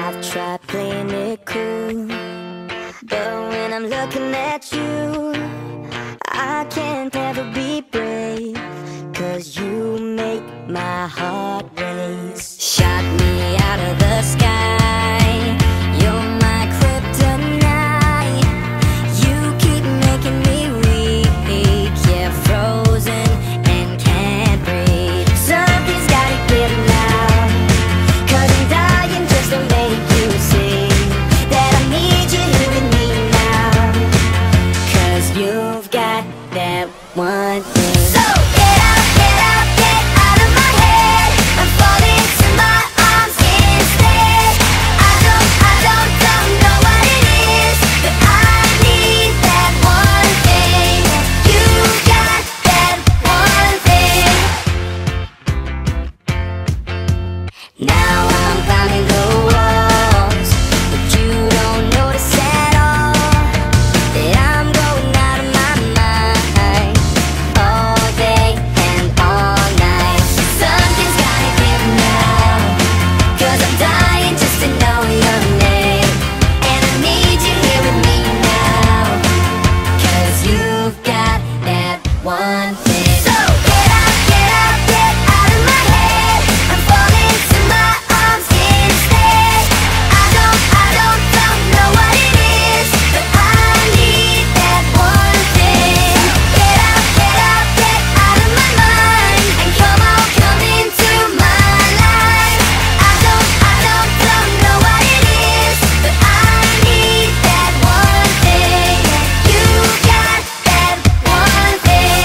I've tried playing it cool, but when I'm looking at you, I can't ever be brave, 'cause you make my heart race. Shot me out of the sky, you're my kryptonite. You keep making me weak, yeah, frozen and can't breathe. Something's gotta give now, 'cause I'm dying just to make you see that I need you here with me now, 'cause you've got that one thing. So get out, get out, get out of my head. I'm falling to my arms instead. I don't know what it is, but I need that one thing. You've got that one thing. Now I'm climbing the walls, but you don't notice at all that I'm going out of my mind all day and all night. Something's gotta give now, 'cause I'm dying just to know your name, and I need you here with me now, 'cause you've got that one thing. So get out, get out of my head. I'm falling to my arms instead. I don't know what it is, but I need that one thing. Get out, get out of my mind, and come on, come into my life. I don't know what it is, but I need that one thing. You got that one thing.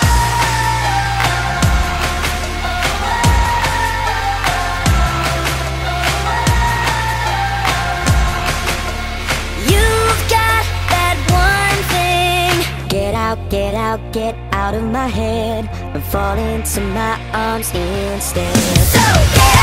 You've got that one thing. Get out of my head. I'm falling to my arms instead. So get